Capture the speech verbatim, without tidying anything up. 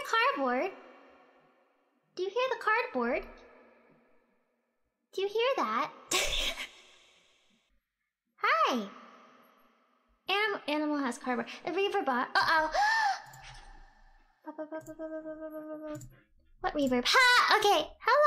cardboard? Do you hear the cardboard? Do you hear that? Hi! Anim animal has cardboard. A reverb bot. Uh oh! What reverb? Ha! Okay. Hello!